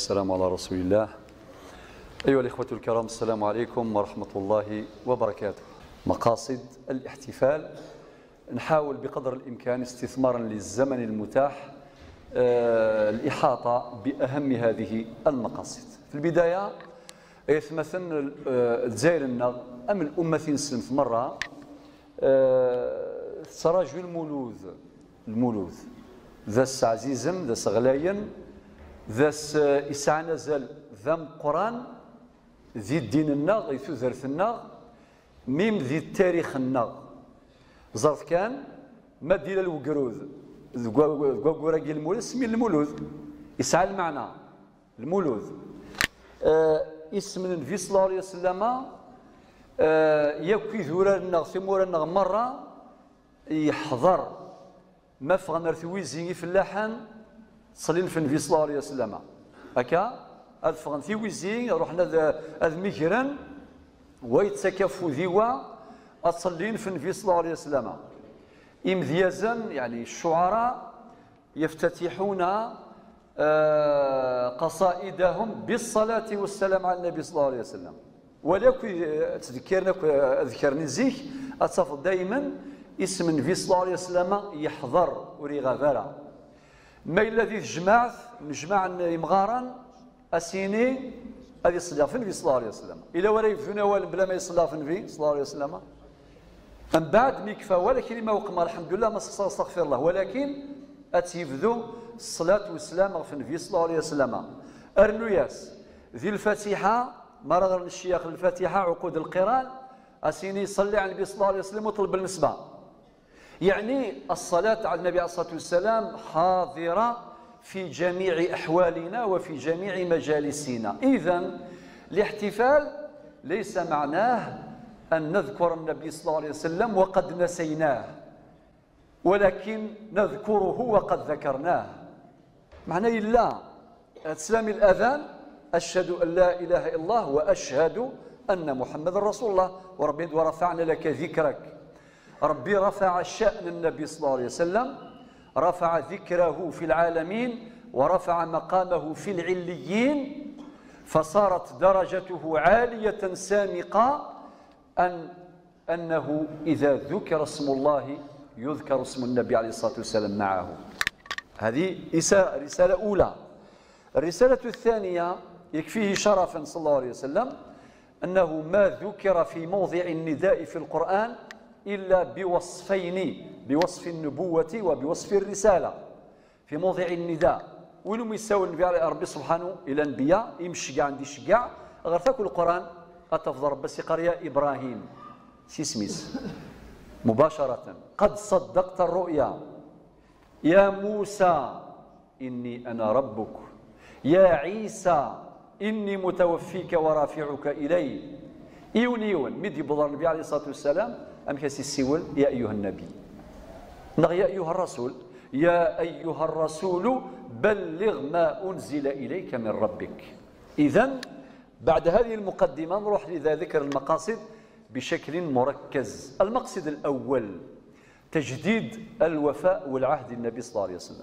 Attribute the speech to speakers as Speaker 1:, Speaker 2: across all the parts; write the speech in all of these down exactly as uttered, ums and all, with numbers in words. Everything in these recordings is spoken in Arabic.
Speaker 1: والسلام على رسول الله. أيها الإخوة الكرام، السلام عليكم ورحمة الله وبركاته. مقاصد الاحتفال، نحاول بقدر الإمكان استثمارا للزمن المتاح آه الإحاطة بأهم هذه المقاصد. في البداية يتمثل الجزائر النغ أم الأمة نسلم في مرة آه تراجع المولوذ المولوذ ذا عزيزم ذا غلاين ذا إسعى نزل ذا قرآن ذي الدين النغ ذي ثوثرث النغ ميم ذي التاريخ النغ زرت كان ما ديال الوقروذ قوقوراقي المولوذ سمي المولوذ يسعى المعنى المولوذ آه اسم النبي صلى الله عليه وسلم آه يكوي ذورا النغ ثمورا النغ مرة يحضر ما فغنا رثويزي في اللحن صلي في النبي صلى الله عليه وسلم هكا هاد فغن في ويزي رحنا هاد ميكران ويتسكفوا ذيوا اتصلين في النبي صلى الله عليه وسلم امذيازا يعني الشعراء يفتتحون آه قصائدهم بالصلاة والسلام على النبي صلى الله عليه وسلم. ولكن تذكرنا ذكرني زيك اتصف دائما اسم النبي صلى الله عليه وسلم يحضر وريغافرا ما الذي جمعت نجمع مغارا اسيني هذه يصلى في النبي صلى الله عليه وسلم الى ولا يفذون ولا بلا ما يصلى في النبي صلى الله عليه وسلم من بعد ما يكفى ولكن ما وقما الحمد لله ما استغفر الله ولكن اتيفذو الصلاه والسلام في النبي صلى الله عليه وسلم ارنوياس ذي الفاتحه مرض الشيخ الفاتحه عقود القران اسيني صلي على النبي صلى الله عليه وسلم وطلب النسبه يعني الصلاة على النبي عليه الصلاة والسلام حاضرة في جميع أحوالنا وفي جميع مجالسنا. إذن الاحتفال ليس معناه أن نذكر النبي صلى الله عليه وسلم وقد نسيناه ولكن نذكره وقد ذكرناه. معناه إلا تسلم الأذان أشهد أن لا إله إلا الله وأشهد أن محمد رسول الله وربي ورفعنا لك ذكرك. ربي رفع شأن النبي صلى الله عليه وسلم رفع ذكره في العالمين ورفع مقامه في العليين فصارت درجته عالية سامقة أن أنه إذا ذكر اسم الله يذكر اسم النبي عليه الصلاة والسلام معه. هذه رسالة أولى. الرسالة الثانية يكفيه شرفا صلى الله عليه وسلم أنه ما ذكر في موضع النداء في القرآن إلا بوصفين بوصف النبوة وبوصف الرسالة. في موضع النداء وين يساوي النبي عليه ربي سبحانه إلى الأنبياء يمشي كاع عندي شكاع غير تاكل القرآن أتفضل ربي سيقر يا إبراهيم سيسميس مباشرة قد صدقت الرؤيا يا موسى إني أنا ربك يا عيسى إني متوفيك ورافعك إلي إيون إيون مدي بضر النبي عليه الصلاة والسلام أم كاسي السيول يا أيها النبي نغ يا أيها الرسول يا أيها الرسول بلغ ما أنزل إليك من ربك. إذن بعد هذه المقدمة نروح لذا ذكر المقاصد بشكل مركز. المقصد الأول تجديد الوفاء والعهد النبي صلى الله عليه وسلم.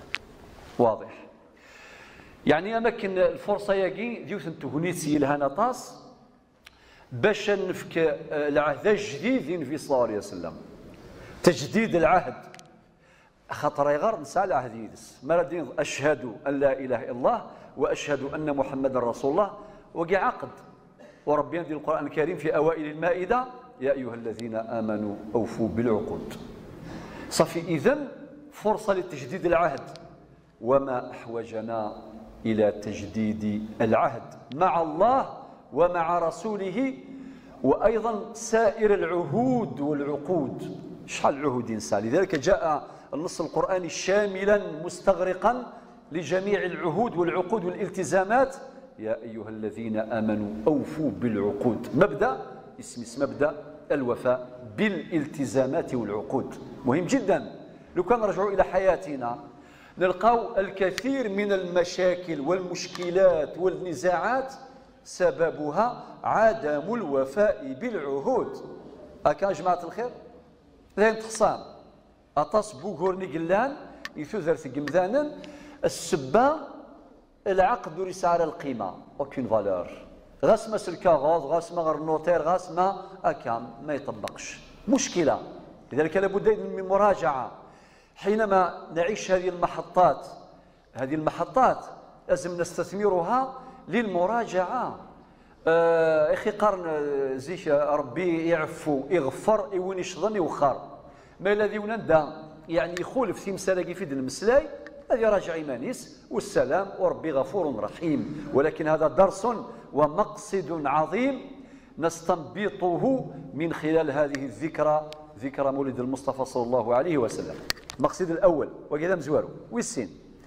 Speaker 1: واضح يعني أمكن الفرصة يجي ديوث تهنيتي لها نطاس باش نفك العهد الجديد النبي صلى الله عليه وسلم. تجديد العهد خاطر غير نسى العهد يدس ما اشهد ان لا اله الا الله واشهد ان محمدا رسول الله وقع عقد وربي ينزل القران الكريم في اوائل المائده يا ايها الذين امنوا اوفوا بالعقود. صافي اذن فرصه لتجديد العهد وما احوجنا الى تجديد العهد مع الله ومع رسوله وأيضا سائر العهود والعقود. شحال العهود ينسى لذلك جاء النص القرآني شاملا مستغرقا لجميع العهود والعقود والالتزامات يا أيها الذين آمنوا أوفوا بالعقود. مبدأ اسم اسم مبدأ الوفاء بالالتزامات والعقود مهم جدا. لو كان نرجعوا إلى حياتنا نلقاو الكثير من المشاكل والمشكلات والنزاعات سببها عدم الوفاء بالعهود. أكان جماعة الخير لين تخصام أطاس بوغورني قلان يثوذر في قمذانا السبة العقد ليس على القيمة اوكين فالور، غاس ما سلكاغوز غاس ما غير النوتير غاس ما هكا ما يطبقش، مشكلة. لذلك لابد من مراجعة حينما نعيش هذه المحطات. هذه المحطات لازم نستثمرها للمراجعة. آه اخي قرن زيش ربي يعفو يغفر وين يشظن يوخر، ما الذي ونندى يعني يخولف في مساله في المسلاي هذه راجع ايمانيس والسلام وربي غفور رحيم. ولكن هذا درس ومقصد عظيم نستنبطه من خلال هذه الذكرى، ذكرى مولد المصطفى صلى الله عليه وسلم. المقصد الاول وكذا مزوارو والسين.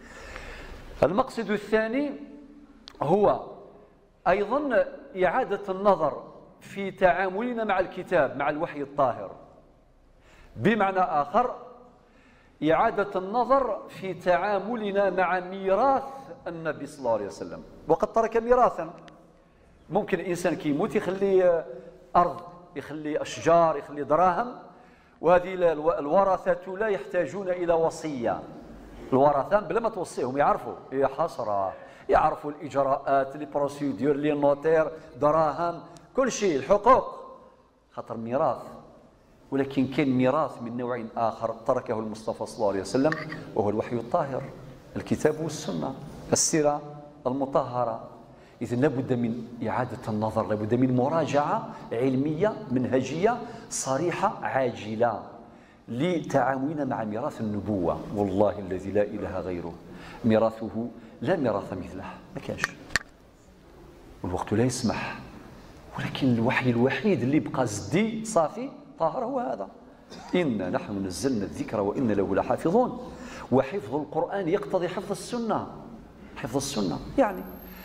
Speaker 1: المقصد الثاني هو ايضا اعاده النظر في تعاملنا مع الكتاب، مع الوحي الطاهر. بمعنى آخر إعادة النظر في تعاملنا مع ميراث النبي صلى الله عليه وسلم. وقد ترك ميراثا. ممكن الإنسان كي يموت يخلي أرض، يخلي أشجار، يخلي دراهم، وهذه الورثة لا يحتاجون إلى وصية. الورثة بلا ما توصيهم يعرفوا، هي حسرة، يعرفوا الإجراءات، لي بروسيدور، لي نوتير، دراهم، كل شيء، الحقوق، خاطر ميراث. ولكن كان ميراث من نوع آخر تركه المصطفى صلى الله عليه وسلم، وهو الوحي الطاهر، الكتاب والسنة، السيرة المطهرة. إذن لابد من إعادة النظر، لابد من مراجعة علمية منهجية صريحة عاجلة لتعاملنا مع ميراث النبوة. والله الذي لا إله غيره ميراثه لا ميراث مثله، ما كانش، والوقت لا يسمح. ولكن الوحي الوحيد اللي بقى زدي صافي طاهر هو هذا. إنا نحن نزلنا الذكر وإنا له لحافظون. وحفظ القرآن يقتضي حفظ السنة، حفظ السنة يعني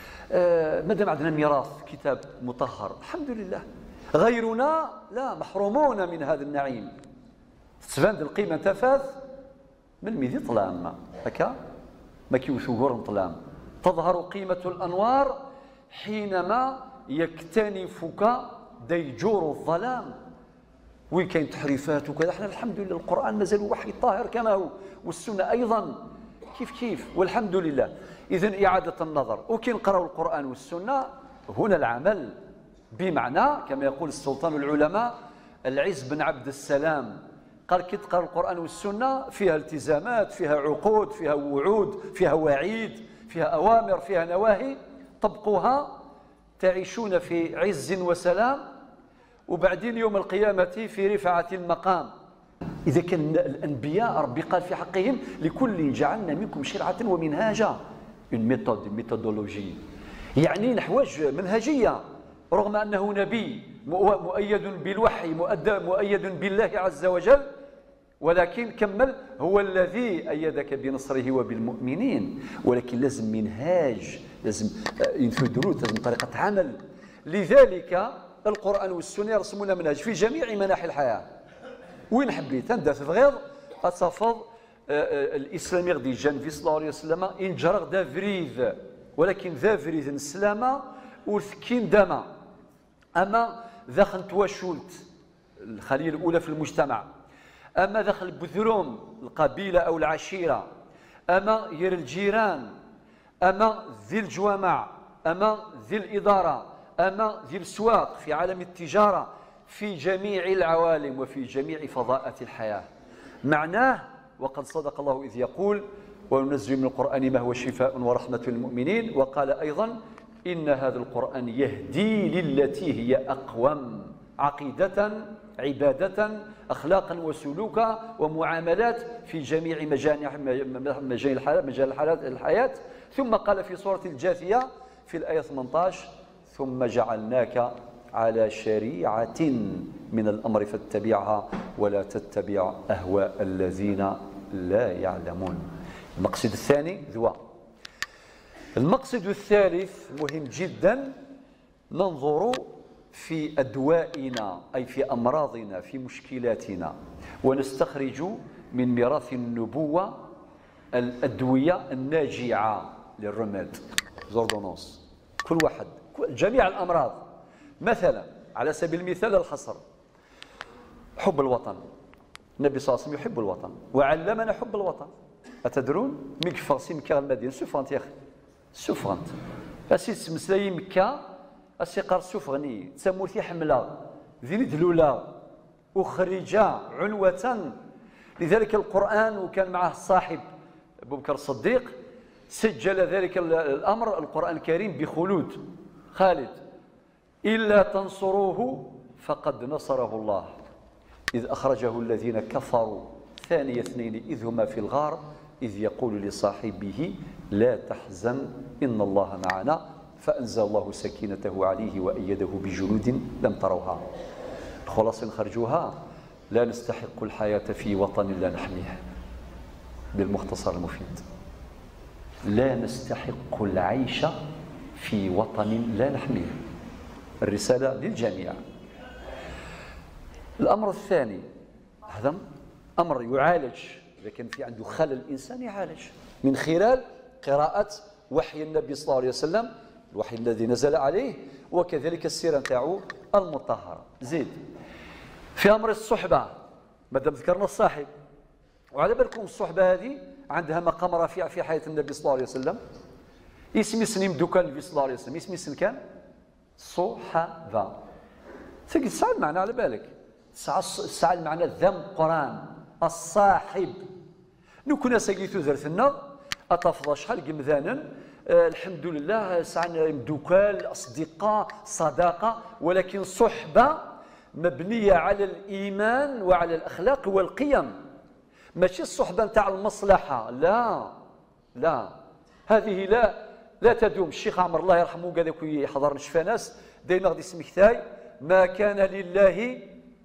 Speaker 1: آه مادام عندنا ميراث كتاب مطهر الحمد لله. غيرنا لا، محرومون من هذا النعيم. تفاند القيمة تفاث من ميدي طلام هكا ما كيوثو غورن طلام. تظهر قيمة الأنوار حينما يكتنفك ديجور الظلام. وين كاين تحريفات وكذا، احنا الحمد لله القرآن مازال وحي طاهر كما هو، والسنة أيضا كيف كيف والحمد لله. إذن إعادة النظر، وكي نقراو القرآن والسنة هنا العمل. بمعنى كما يقول السلطان العلماء العز بن عبد السلام، قال كي تقرا القرآن والسنة فيها التزامات، فيها عقود، فيها وعود، فيها وعيد، فيها أوامر، فيها نواهي، طبقوها تعيشون في عز وسلام، وبعدين يوم القيامة في رفعة المقام. إذا كان الأنبياء ربي قال في حقهم لكل جعلنا منكم شرعة ومنهاجا، une méthode, une méthodologie، يعني الحوايج منهجية. رغم أنه نبي مؤيد بالوحي مؤيد بالله عز وجل، ولكن كمل هو الذي أيدك بنصره وبالمؤمنين. ولكن لازم منهاج، لازم ينفذروت، لازم طريقة عمل. لذلك القرآن والسنة يرسمون منهج في جميع مناحي الحياة. وين حبيت أنت تبغيض أتصفض الإسلام يغدي جان في صلى الله عليه وسلم إن جرغ دا فريذ، ولكن ذا فريذ نسلامة وثكين داما. أما ذاخل تواشولت الخلية الأولى في المجتمع، أما داخل البذروم القبيلة أو العشيرة، أما غير الجيران، أما ذي الجوامع، أما ذي الإدارة، أما ذي السواق، في عالم التجارة، في جميع العوالم وفي جميع فضاءات الحياة. معناه وقد صدق الله إذ يقول وننزل من القرآن ما هو شفاء ورحمة للمؤمنين. وقال أيضا إن هذا القرآن يهدي للتي هي أقوم، عقيدة، عبادة، أخلاقا وسلوكا ومعاملات في جميع مجال الحياة. ثم قال في سورة الجاثية في الآية ثمانية عشر ثم جعلناك على شريعة من الأمر فاتبعها ولا تتبع أهواء الذين لا يعلمون. المقصد الثاني ذوى. المقصد الثالث مهم جدا، ننظر في أدوائنا أي في أمراضنا، في مشكلاتنا، ونستخرج من ميراث النبوة الأدوية الناجعة للرماد، زوردونوس، كل واحد، جميع الأمراض. مثلا على سبيل المثال الحصر، حب الوطن. النبي صلى الله عليه وسلم يحب الوطن وعلمنا حب الوطن. أتدرون ميك فاسي مكان المدينة سوفانت يا أخي سفغنت اسي تمسلاي مكة اسي قار سفغني تسمورتي حملة ذي دلولة أخرجا عنوة. لذلك القرآن وكان معه الصاحب أبو بكر الصديق سجل ذلك الأمر القرآن الكريم بخلود خالد إلا تنصروه فقد نصره الله إذ أخرجه الذين كفروا ثاني اثنين إذ هما في الغار إذ يقول لصاحبه لا تحزن إن الله معنا فأنزل الله سكينته عليه وأيده بجنود لم تروها. الخلاصة نخرجوها لا نستحق الحياة في وطن لا نحميه. بالمختصر المفيد لا نستحق العيش في وطن لا نحميه. الرسالة للجميع. الأمر الثاني هذا أمر يعالج إذا كان في عنده خلل الإنسان يعالج من خلال قراءة وحي النبي صلى الله عليه وسلم الوحي الذي نزل عليه وكذلك السيرة نتاعو المطهرة. زيد في أمر الصحبة مادام ذكرنا الصاحب وعلى بالكم الصحبة هذه عندها مقام رفيع في حياة النبي صلى الله عليه وسلم. اسمي سنيم دوكان النبي صلى الله عليه وسلم اسمي سن كان صحبة تلقى تسعى المعنى على بالك تسعى المعنى ذم قران الصاحب نكون ساقيتو زرثنا أتفضى شحال قمذانا أه الحمد لله سعنا دوكال أصدقاء صداقة ولكن صحبة مبنية على الإيمان وعلى الأخلاق والقيم ماشي الصحبة نتاع المصلحة لا لا هذه لا لا تدوم. الشيخ عمر الله يرحمه قال لك يحضر نشفى ناس دايما غادي اسمك ثاي ما كان لله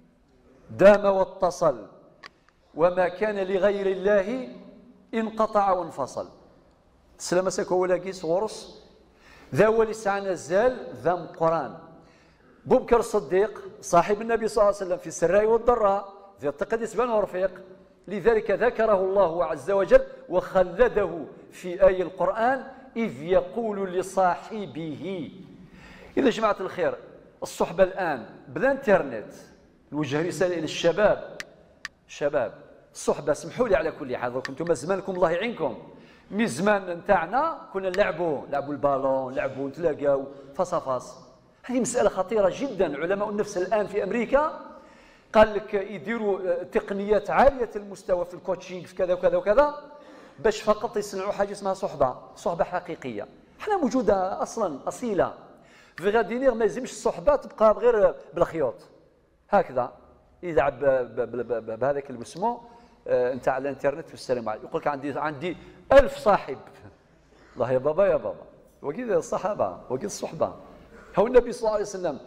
Speaker 1: دام واتصل وما كان لغير الله انقطع وانفصل. سلام ساكو ولا كيس غرس ذا هو لسان الزال ذم قران. أبو بكر الصديق صاحب النبي صلى الله عليه وسلم في السراء والضراء ذي التقديس بن ورفيق لذلك ذكره الله عز وجل وخلده في آية القرآن إذ يقول لصاحبه. إذا جماعة الخير الصحبة الآن بلا انترنت نوجه رسالة إلى الشباب الشباب الصحبة سمحوا لي على كل حال كنتم زمانكم الله يعينكم مي زمان نتاعنا كنا نلعبوا نلعبوا البالون نلعبوا نتلاقاو فاس فاس. هذه مسألة خطيرة جدا. علماء النفس الآن في أمريكا قال لك يديروا تقنيات عالية المستوى في الكوتشينج في كذا وكذا وكذا باش فقط يصنعوا حاجة اسمها صحبة صحبة حقيقية. احنا موجودة أصلا أصيلة في غادينير ما يلزمش الصحبة تبقى غير بالخيوط هكذا يلعب بهذاك المسمو نتاع على الانترنت والسلام عليكم يقول لك عندي عندي ألف صاحب. الله يا بابا يا بابا وكيد الصحابة وكيد الصحبة. هو النبي صلى الله عليه وسلم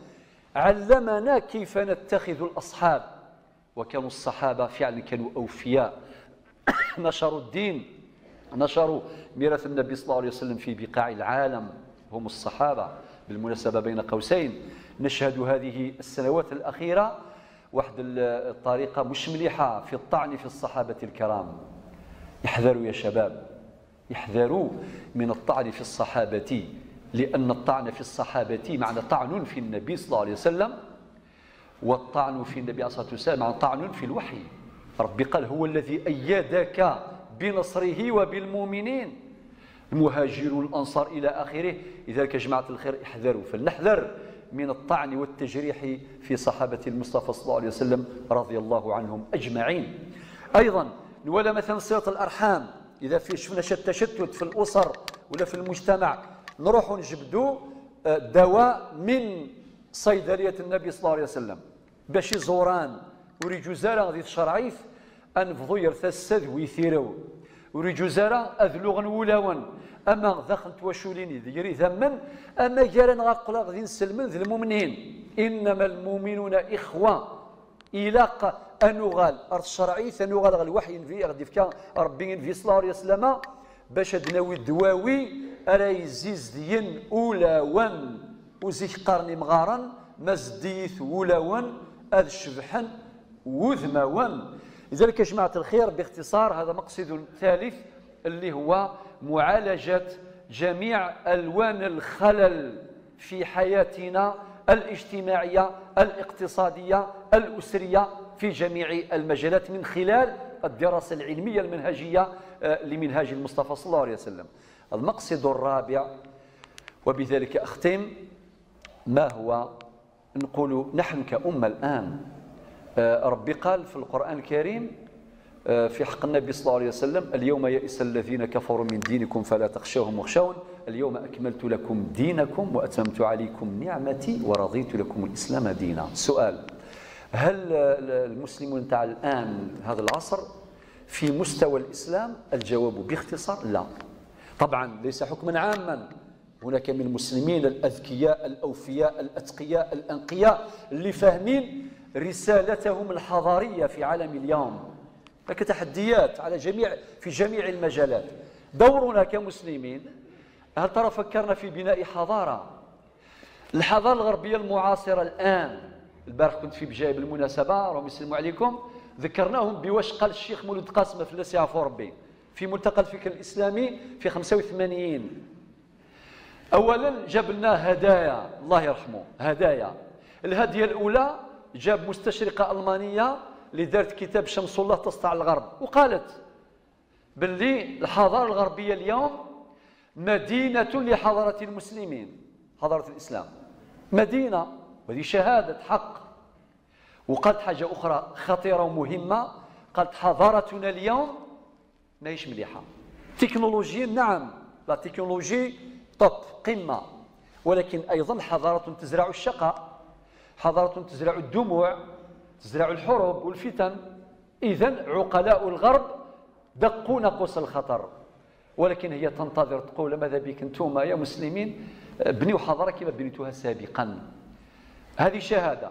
Speaker 1: علمنا كيف نتخذ الأصحاب وكانوا الصحابة فعلا كانوا أوفياء نشروا الدين نشروا ميراث النبي صلى الله عليه وسلم في بقاع العالم هم الصحابة. بالمناسبة بين قوسين نشهد هذه السنوات الأخيرة واحد الطريقة مش مليحة في الطعن في الصحابة الكرام. يحذروا يا شباب يحذروا من الطعن في الصحابة لأن الطعن في الصحابة معنى طعن في النبي صلى الله عليه وسلم والطعن في النبي عليه الصلاة والسلام معنى طعن في الوحي. ربي قال هو الذي أيدك بنصره وبالمؤمنين المهاجرون الأنصار إلى آخره. لذلك يا جماعة الخير احذروا فلنحذر من الطعن والتجريح في صحابة المصطفى صلى الله عليه وسلم رضي الله عنهم أجمعين. أيضا ولا مثلا صلة الأرحام إذا في شفنا تشتت في الأسر ولا في المجتمع نروحوا نجبدوا دواء من صيدلية النبي صلى الله عليه وسلم باش زوران وريجو زارا غادي تشرعيف أنفضوا يرثسد ويثيروا وريجو زارا أذلغن ولاون أما ذاخل توشوليني ذيري ذمن أما جارن غاقلا غادي نسلمن ذي المؤمنين إنما المؤمنون إخوة إلاق أنوغال أرض الشرعي ثنوغال غا الوحي في غادي فكا ربي في صلى الله عليه وسلم باش دناوي الدواوي أراي زيز ديين أولاون وزيك قرني مغارا مزديث ولاون أذ الشبحن وذماون. لذلك يا جماعة الخير باختصار هذا مقصد ثالث اللي هو معالجة جميع ألوان الخلل في حياتنا الاجتماعية الاقتصادية الأسرية في جميع المجالات من خلال الدراسة العلمية المنهجية لمنهاج المصطفى صلى الله عليه وسلم. المقصد الرابع، وبذلك أختم، ما هو؟ نقول نحن كأمة الآن، ربي قال في القرآن الكريم في حق النبي صلى الله عليه وسلم: اليوم يئس الذين كفروا من دينكم فلا تخشوهم واخشون اليوم أكملت لكم دينكم وأتممت عليكم نعمتي ورضيت لكم الإسلام دينا. سؤال: هل المسلمون تاع الآن هذا العصر في مستوى الإسلام؟ الجواب باختصار لا. طبعا ليس حكما عاما، هناك من المسلمين الأذكياء الأوفياء الأتقياء الأنقياء اللي فاهمين رسالتهم الحضارية في عالم اليوم. هناك تحديات على جميع في جميع المجالات. دورنا كمسلمين، هل ترى فكرنا في بناء حضارة؟ الحضارة الغربية المعاصرة الآن، البارح كنت في بجاية بالمناسبة، راهم يسلموا عليكم، ذكرناهم بواش قال الشيخ مولود قاسم في اللاسي عفو ربي في ملتقى الفكر الإسلامي في خمسة وثمانين. أولا جاب لنا هدايا، الله يرحمه، هدايا. الهدية الأولى جاب مستشرقة ألمانية اللي دارت كتاب شمس الله تسطع الغرب، وقالت باللي الحضارة الغربية اليوم مدينة لحضارة المسلمين، حضارة الإسلام مدينة، وهذه شهادة حق. وقالت حاجة أخرى خطيرة ومهمة، قالت حضارتنا اليوم ماهيش مليحة تكنولوجيا، نعم لا تكنولوجي توب قمة، ولكن أيضا حضارة تزرع الشقاء، حضارة تزرع الدموع، تزرع الحروب والفتن. إذن عقلاء الغرب دقوا ناقوس الخطر، ولكن هي تنتظر تقول: ماذا بك انتم يا مسلمين بنيوا حضارة كما بنيتوها سابقا. هذه شهادة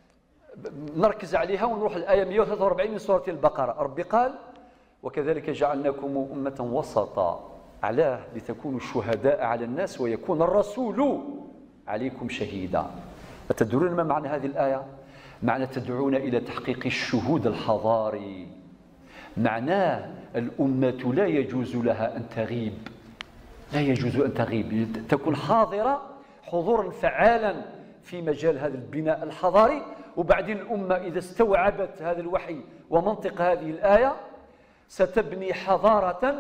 Speaker 1: نركز عليها ونروح الآية مئة وثلاثة وأربعين من سورة البقرة. ربي قال: وكذلك جعلناكم أمة وسطا، علاه لتكونوا شهداء على الناس ويكون الرسول عليكم شهيدا. أتدرون ما معنى هذه الآية؟ معنى تدعون إلى تحقيق الشهود الحضاري، معناه الأمة لا يجوز لها أن تغيب، لا يجوز أن تغيب، تكون حاضرة حضورا فعالا في مجال هذا البناء الحضاري. وبعدين الأمة إذا استوعبت هذا الوحي ومنطق هذه الآية ستبني حضارة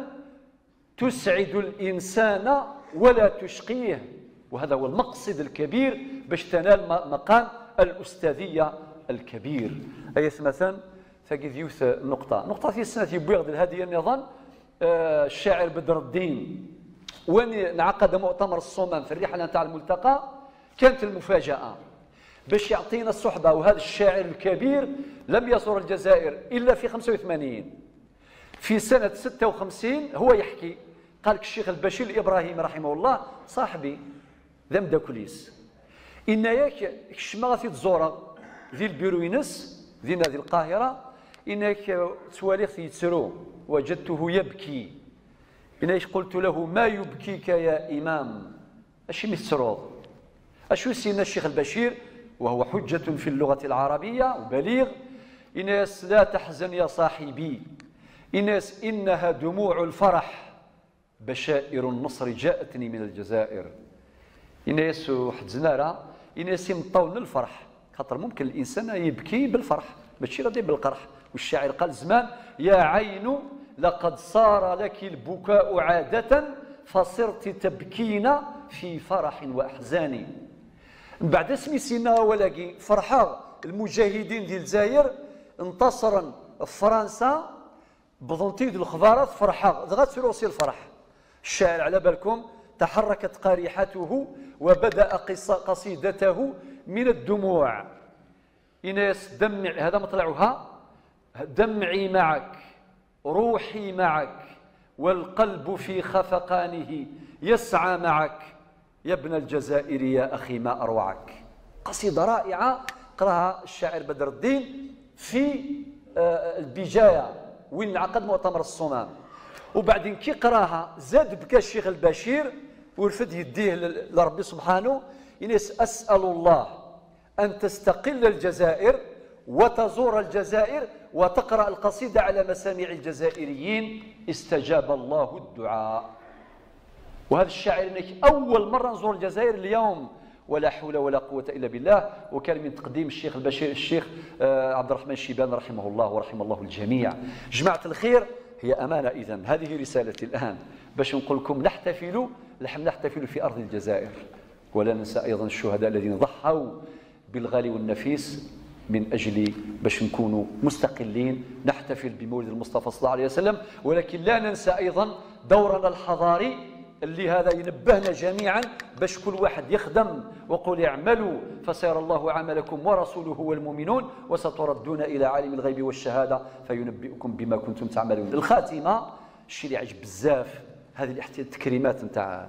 Speaker 1: تسعد الإنسان ولا تشقيه، وهذا هو المقصد الكبير باش تنال مقام الأستاذية الكبير. أي مثلا تجد يوث نقطة نقطة في السنة بويغد الهادية النظام الشاعر بدر الدين، وين انعقد مؤتمر الصومال في الرحلة نتاع الملتقى، كانت المفاجأة باش يعطينا الصحبة. وهذا الشاعر الكبير لم يزور الجزائر إلا في خمسة وثمانين. في سنة ستة وخمسين هو يحكي، قال لك الشيخ البشير الإبراهيمي رحمه الله صاحبي ذم داكوليس إن ياك شماغي تزورا ذي البيروينس ذي نادي القاهرة، إنك تواليخ يتسرو وجدته يبكي، إنك قلت له: ما يبكيك يا إمام؟ أشي متسرود أشو سينا الشيخ البشير وهو حجة في اللغة العربية وبليغ: إناس لا تحزن يا صاحبي، إناس إنها دموع الفرح، بشائر النصر جاءتني من الجزائر. إناس حزنا راه إناس مطون الفرح، خاطر ممكن الإنسان يبكي بالفرح ماشي غادي بالقرح. والشاعر قال زمان: يا عين لقد صار لك البكاء عادة فصرت تبكين في فرح وأحزان. من بعد اسمي سينا ولاقي فرحة المجاهدين ديال الجزائر انتصرا في فرنسا بضنطيد الخضارات فرحة ضغط في روسي الفرح. الشاعر على بالكم تحركت قريحته وبدأ قصيدته من الدموع. إناس دمع، هذا مطلعها: دمعي معك روحي معك والقلب في خفقانه يسعى معك يا ابن الجزائر يا أخي ما أروعك. قصيدة رائعة قراها الشاعر بدر الدين في البجاية وين انعقد مؤتمر الصومال. وبعدين كي قراها زاد بكى الشيخ البشير ورفد يديه لربي سبحانه: إنس أسأل الله أن تستقل الجزائر وتزور الجزائر وتقرأ القصيدة على مسامع الجزائريين، استجاب الله الدعاء. وهذا الشاعر انك اول مره نزور الجزائر اليوم، ولا حول ولا قوه الا بالله. وكان من تقديم الشيخ البشير الشيخ عبد الرحمن الشيبان رحمه الله ورحم الله الجميع. جماعه الخير، هي أمانة. إذن هذه رسالتي الآن باش نقول لكم نحتفل، نحن نحتفل في أرض الجزائر، ولا ننسى أيضا الشهداء الذين ضحوا بالغالي والنفيس من أجل باش نكونوا مستقلين، نحتفل بمولد المصطفى صلى الله عليه وسلم، ولكن لا ننسى أيضا دورنا الحضاري اللي هذا ينبهنا جميعا باش كل واحد يخدم، وقل اعملوا فسيرى الله عملكم ورسوله والمؤمنون وستردون إلى عالم الغيب والشهادة فينبئكم بما كنتم تعملون. الخاتمة الشيء اللي عجب بزاف هذه التكريمات نتاع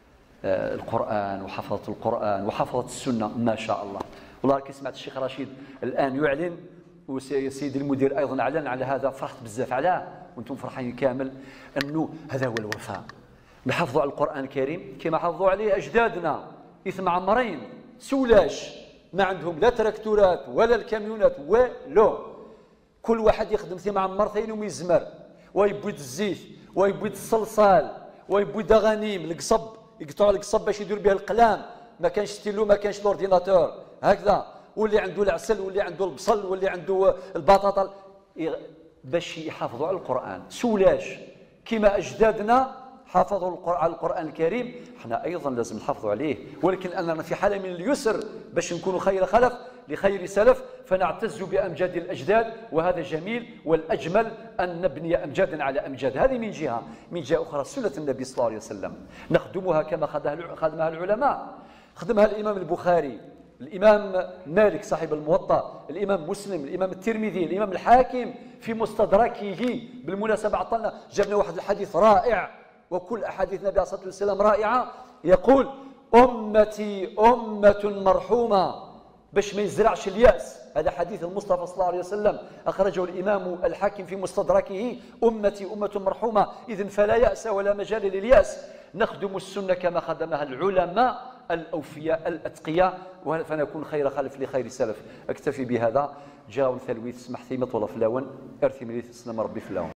Speaker 1: القرآن وحفظة القرآن وحفظة السنة، ما شاء الله. والله كي سمعت الشيخ رشيد الآن يعلن وسيدي المدير أيضا أعلن على هذا، فرحت بزاف. علاه وانتم فرحين كامل؟ أنه هذا هو الوفاء، نحافظوا على القرآن الكريم كما حافظوا عليه أجدادنا إثم عمرين سولاش، ما عندهم لا تراكتورات ولا الكاميونات ولو، كل واحد يخدم ثم عمرتين ويزمر ويبويد الزيت ويبويد الصلصال ويبويد أغانيم القصب، يقطعوا القصب باش يدير بها القلام، ما كانش ستيلو ما كانش الاورديناتور هكذا، واللي عنده العسل واللي عنده البصل واللي عنده البطاطا باش يحافظوا على القرآن سولاش كما أجدادنا حافظوا على القرآن الكريم. احنا أيضا لازم نحافظوا عليه، ولكن أننا في حالة من اليسر باش نكونوا خير خلف لخير سلف، فنعتز بأمجاد الأجداد، وهذا جميل، والأجمل أن نبني أمجادا على أمجاد. هذه من جهة. من جهة أخرى سنة النبي صلى الله عليه وسلم نخدمها كما خدمها العلماء، خدمها الإمام البخاري، الإمام مالك صاحب الموطأ، الإمام مسلم، الإمام الترمذي، الإمام الحاكم في مستدركه. بالمناسبة عطلنا جبنا واحد الحديث رائع، وكل أحاديث النبي عليه الصلاة والسلام رائعة، يقول أمتي أمة مرحومة، باش ما يزرعش اليأس. هذا حديث المصطفى صلى الله عليه وسلم أخرجه الإمام الحاكم في مستدركه، أمتي أمة مرحومة، إذن فلا يأس ولا مجال لليأس. نخدم السنة كما خدمها العلماء الأوفياء الأتقياء، فنكون خير خلف لخير سلف. أكتفي بهذا. جاء ثلويث سمح ثيمة ولا فلاون أرثي مليث سلام ربي فلاون.